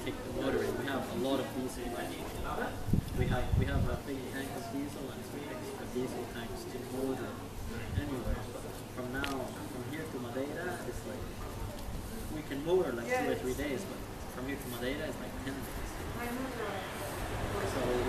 kick the motor in. We have a lot of diesel. We have a big tank of diesel and 3 extra diesel tanks to motor anywhere. But from here to Madeira, it's like we can motor like 2 or 3 days, but from here to Madeira it's like 10 days. So